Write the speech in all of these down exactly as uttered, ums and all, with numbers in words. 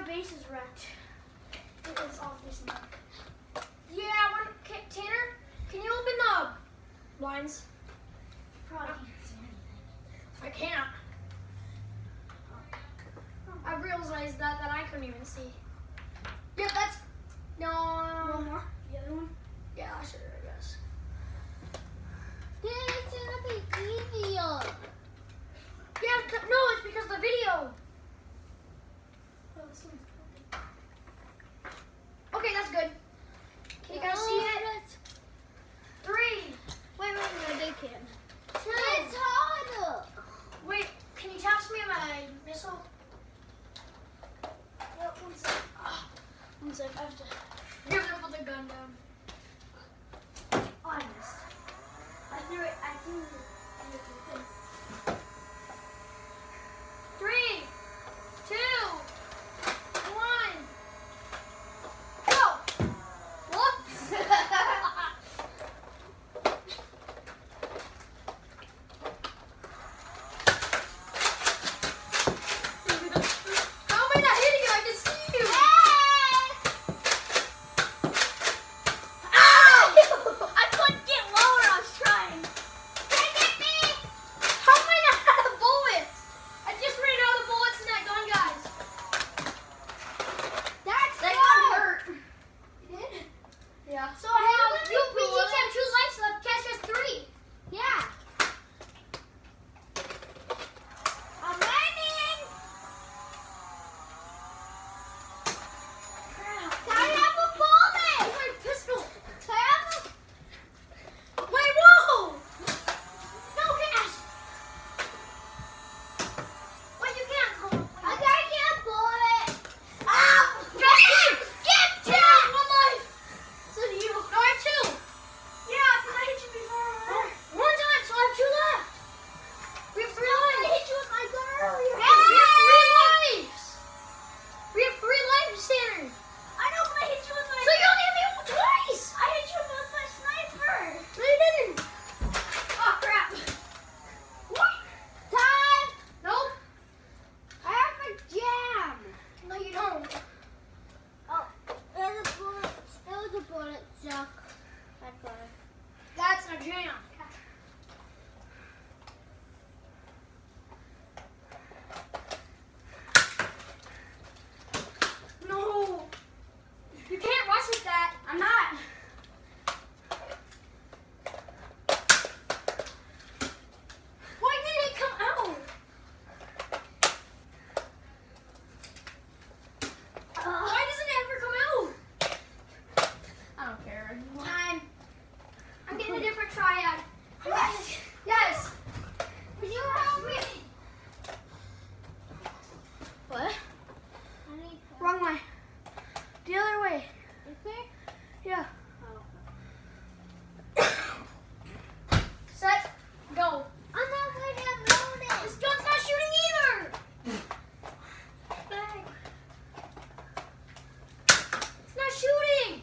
base is wrecked. It is obviously not. Yeah, when, can, Tanner, can you open the blinds? Probably can't see anything. I can't. I realized that that I couldn't even see. Yeah, that's no. One more. The other one. Yeah, sure. I guess. This is gonna be easier. Yeah, th no, it's because of the video. Oh, this one's okay, that's good. Can you guys see it? Three. Wait, wait, no, they can. Two. It's harder. Wait, can you toss me my missile? Yep, one sec. Oh, one sec. I have to. You're gonna put the gun down. Oh, I missed. I threw it. I threw it. I threw it. Three, two, one, go! Whoops! How am I not hitting you? I can see you! Ow! I couldn't get lower. I was trying. Can you get me? How am I not out of bullets? I just ran out of bullets in that gun, guys. That's That good. gun hurt. You did? Yeah. So I have, Hey, you, let me we pull each it. have two lights left. Cash has three. Yeah. I'm landing. Crap. Can I have a bullet? Where's my pistol? Can I have a... Wait, whoa! No, Cash. Wait, you can't. Hold on. I gotta get a bullet. Ah! Cash! Get Ten has one life. So do you. No, I have two. Yeah, because I hit you before. One time, so I have two left. We have three I lives. hit you with my gun earlier. We have three lives. We have three lives, Tanner. I know, but I hit you with my... So you only hit me twice. I hit you with my sniper. No, you didn't. Oh, crap. What? Time. Nope. I have a jam. No, you don't. Oh, there's a bullet. There was a bullet, so I got it. That's a jam. No. You can't rush with that. I'm not. Why did it come out? Why doesn't it ever come out? I don't care anymore. Time. I'm getting a different triad. Yes. Yes. Will you help me? What? I need help. Wrong way. The other way. Is there? Yeah. Oh. Set. Go. I'm not ready to load it. This gun's not shooting either. Bang. It's not shooting.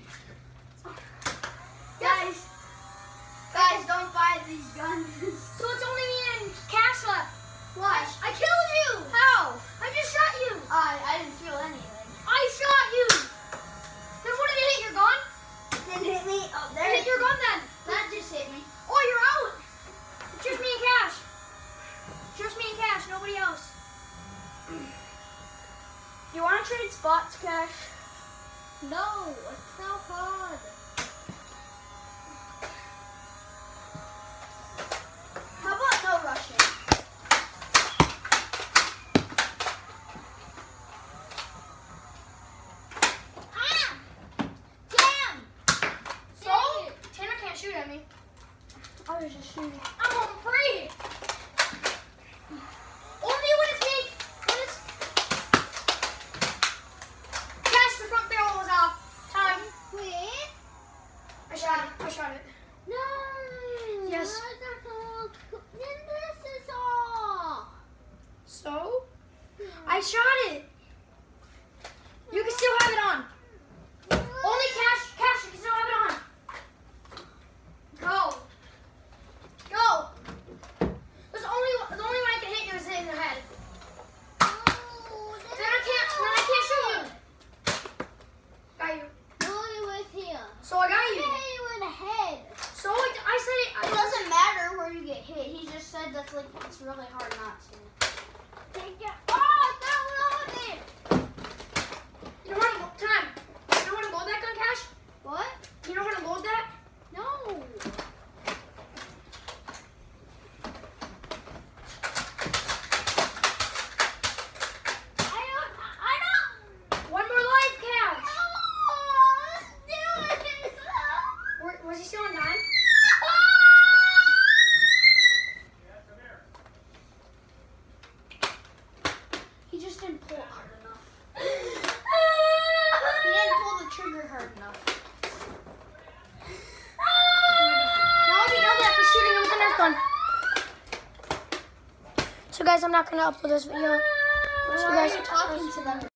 Guys. Guys, don't buy these guns. So it's only me and Cash left. Why? I killed you. How? I just shot you. I I didn't feel anything. I shot you. Then what did it hit? Your gun? It didn't hit me. Oh, It there hit your gun then. That just hit me. Oh, you're out. It's just me and Cash. Just me and Cash. Nobody else. You want to trade spots, Cash? No, it's so hard. How about no rushing? Ah! Jam! So, Tanner can't shoot at me. I was just shooting. I'm home free. Only when it's me. When it's... Cash, the front barrel was off. Time. Wait. done. So guys, I'm not gonna upload this video. So Why are guys, you talking to them?